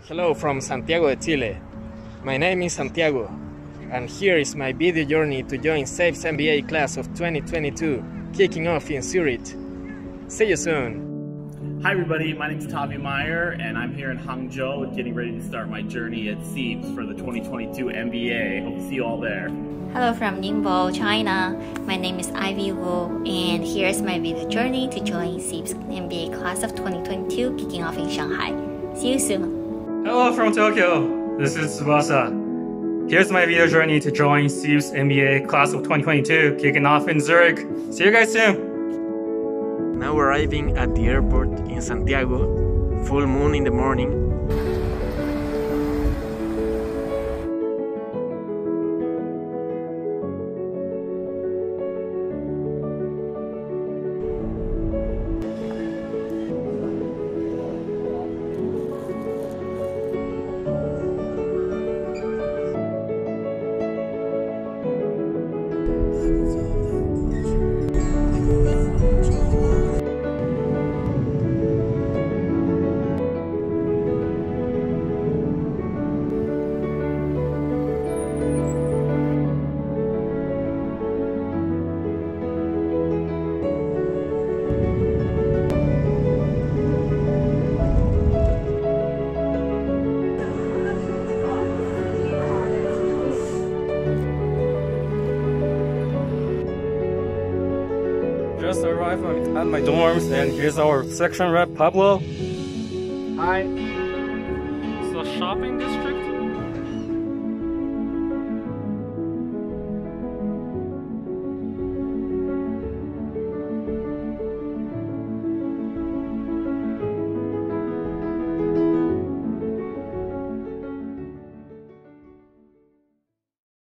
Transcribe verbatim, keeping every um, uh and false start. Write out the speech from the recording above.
Hello from Santiago de Chile. My name is Santiago, and here is my video journey to join C E I B S M B A class of twenty twenty-two, kicking off in Zurich. See you soon! Hi everybody, my name is Tavi Meyer, and I'm here in Hangzhou getting ready to start my journey at C E I B S for the twenty twenty-two M B A. Hope to see you all there. Hello from Ningbo, China. My name is Ivy Wu, and here's my video journey to join C E I B S M B A class of twenty twenty-two, kicking off in Shanghai. See you soon! Hello from Tokyo, this is Tsubasa. Here's my video journey to join C E I B S M B A class of twenty twenty-two, kicking off in Zurich. See you guys soon! Now arriving at the airport in Santiago, full moon in the morning. Just arrived at my dorms, and here's our section rep, Pablo. Hi. It's a shopping district.